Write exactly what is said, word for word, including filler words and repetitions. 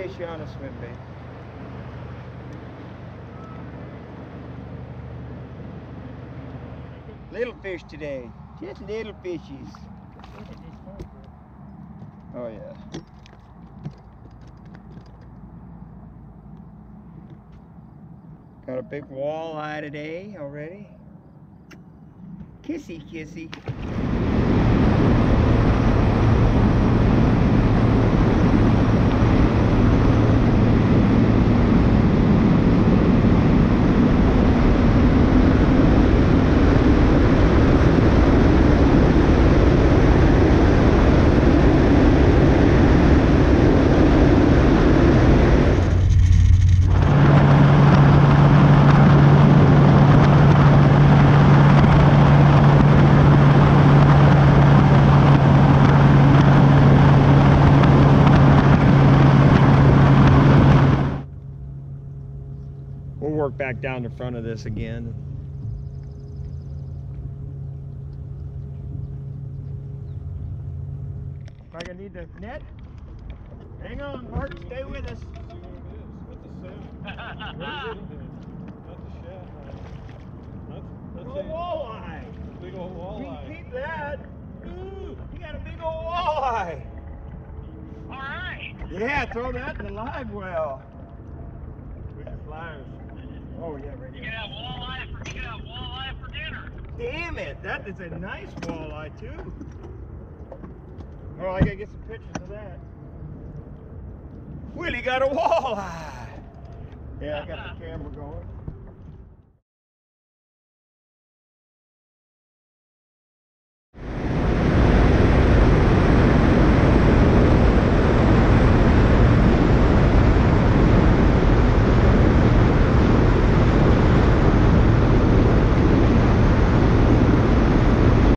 fish on a swim bait. Little fish today, just little fishies. Oh yeah. Got a big walleye today already. Kissy, kissy. We'll work back down the front of this again. Am I gonna need the net? Hang on, Mark, stay with us. That's a shad. That's a walleye. Big old We walleye. can keep that. Ooh, you got a big old walleye. All right. Yeah, throw that in the live well. With your flyers. Oh yeah, right You here. can have walleye for you can have walleye for dinner. Damn it, that is a nice walleye too. Oh, I gotta get some pictures of that. Willie got a walleye. Yeah, I got the camera going.